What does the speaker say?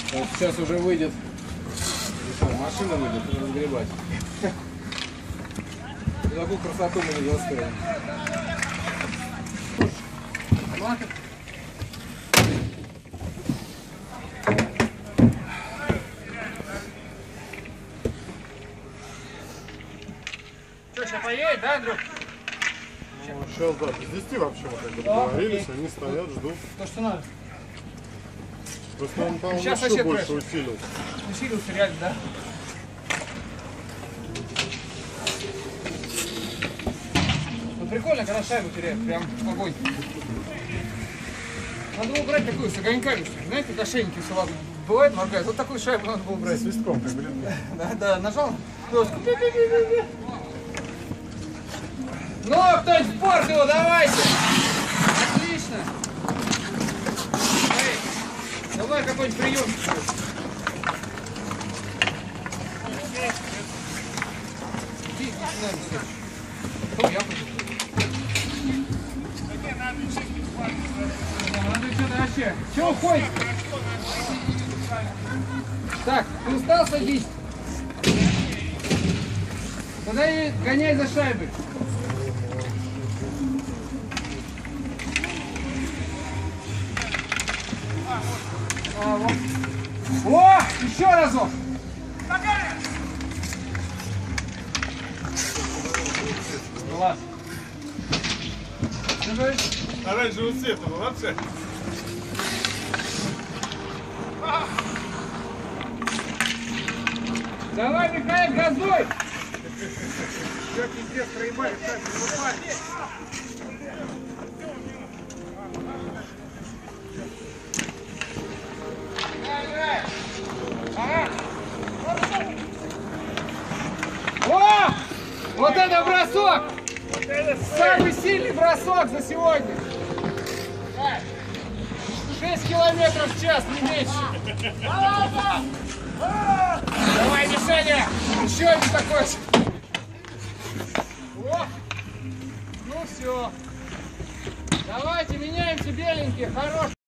Вот сейчас уже выйдет. Машина выйдет, разгребать. Такую красоту мы не заставим. Что, сейчас поедет, да, друг? Ну, сейчас, да, без 10 вообще мы как бы договорились, они стоят, ждут. То, что надо. Просто он там Сейчас еще вообще больше трэш. усилился. Усилился реально, да? Ну прикольно, когда шайбу теряют, прям огонь. Надо было брать такую с огоньками, что ли. Знаете, как ошейники все ладно. Бывает, моргает, вот такую шайбу надо было С брать. свистком, как блин. Да, нажал. Доску. Ну, кто-нибудь в порт его, давайте! Отлично! Давай какой-нибудь приемчик. Надо что-то вообще. Чего уходит? Так, ты устал, садись. Тогда и гоняй за шайбой. Вот. О, еще разок. Класс. Что говоришь? Оранжевого цвета, молодцы. Давай, Михаил, газуй! Как пиздец, проебали, так, не выпали. О! Вот это бросок! Самый сильный бросок за сегодня! 6 километров в час, не меньше! Давай, Мишаня! Еще один такой! О! Ну все! Давайте, меняемся, беленькие, хорошие!